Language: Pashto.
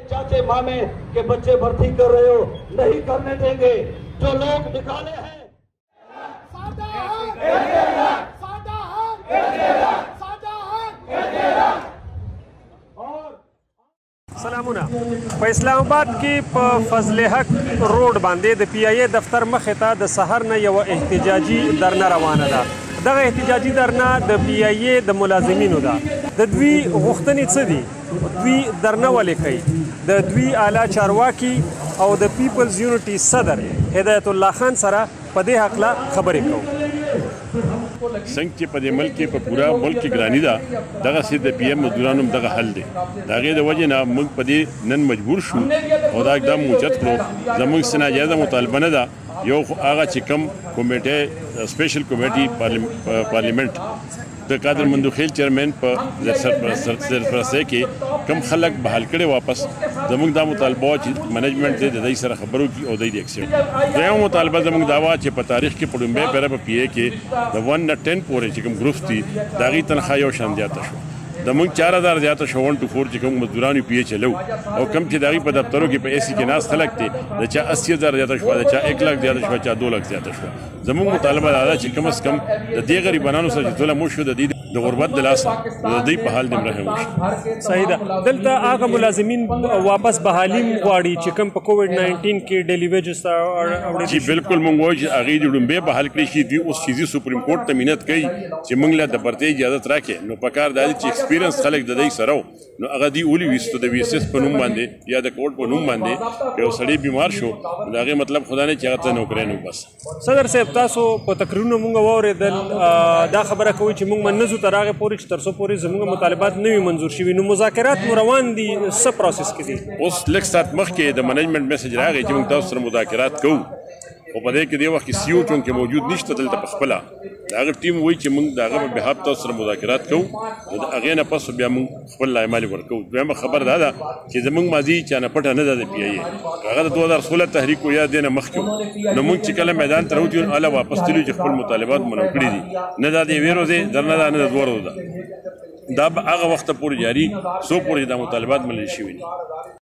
चाचे मामे के बच्चे भर्ती कर रहे हो, नहीं करने देंगे। जो लोग निकाले हैं सलामुना په اسلام آباد کې په فضل حق روډ باندې د پی ای دفتر مخې ته د سحر نه یو احتجاجي درنه روانه ده. دغه احتجاجي درنه د پی ای د ملازمینو ده. د دوی غوښتنې څه دي؟ دوی درنه ولې کوي؟ د دوی اعلی چارواکي او د پیپلز یونټي صدر هدایت الله خان سره په دې هکله خبرې کوو. څنګه چې په دې ملک کې په پورا ملک کې ګراني ده دغسې د پی ایم مزدورانو هم دغه حل دی. د هغې د وجې نه موږ په دې نن مجبور شو او دا اقدام موجد کړو. زموږ څه ناجایزه مطالبه نه ده. یو خو هغه چې کوم کمیټه سپیشل کمیټي پارلیمنت د قادر مندوخیل چیرمین په سرپرستۍ کې کم خلک بحال کړي واپس زموږ دا مطالبه چې منیجمنت د دوی سره خبرو کی او دوی د ایکسیډ دویمه مطالبه زموږ دا وه چې په تاریخ کې په لومبۍ پیره په پی ای کې د 1 نه 10 پورې چې کوم ګروپس دي د هغې تنخواه یو شان زیاته شو. د موږ 4000 زیاته شو 1 to 4 چې کوم مزدورانو پی ای چلو او کم چې د هغې په دفترو کې په ای سی کې ناست خلک دي د چا 80000 زیاته شوه د چا 1 لک زیاته شوه چا 2 لک زیاته شوه. زموږ مطالبه دا ده چې کم از کم د دې غریبانو سره چې ظلم وشو د دې د غربت د لاسه د دوی په حال دې رحم وشي. صحیح ده. دلته هغه ملازمین واپس بحالي غواړي چې کوم په کووډ 19 کې ډیلی ویجز ته اړ جی بالکل موږ وایو چې هغې د لومبۍ بحال کړي شي. دوی اوس چیزي سپریم کورټ ته مینت کوي چې موږ له د برتۍ اجازت راکړي. نو پکار دا دی چې ایکسپیرینس خلک د دوی سره نو هغه دوی ولې ویستو د وی ایس ایس په نوم باندې یا د کوډ په نوم باندې که یو سړی بیمار شو د هغې مطلب خدا نه چې هغه ته نوکری نه بس. صدر صاحب تاسو په تقریرونو موږ واورېدل دا خبره کوي چې موږ منځو تر هغې پورې چې تر څو پورې زموږ مطالبات نه وي منظور شوي. نو مذاکرات مو روان دي څه پروسس کې دي؟ اوس لږ ساعت مخکې د منیجمنټ میسج راغی چې موږ تاسو سره مذاکرات کوو خو په دې کې دې وخت کې سی او چونکې موجود نشته دلته په خپله د هغه ټیم وایي چې موږ د هغه په بحاف تاسو سره مذاکرات کوو نو د هغې نه پس بیا موږ خپل لایمالې ورکوو. دویمه خبر دا ده چې زموږ ماضي چا نه پټه نه ده د پی ای هغه د 2016 تحریک و یا دې نه مخکې نو موږ چې کله میدان ته راوتي نو هله واپس تللو چې خپل مطالبات منو کړي دي. نه دا د یوې ورځې درنه ده نه د 2 ورځو ده. دا به هغه وخته پورې جاري څو پورې دا مطالبات منل شوي دي.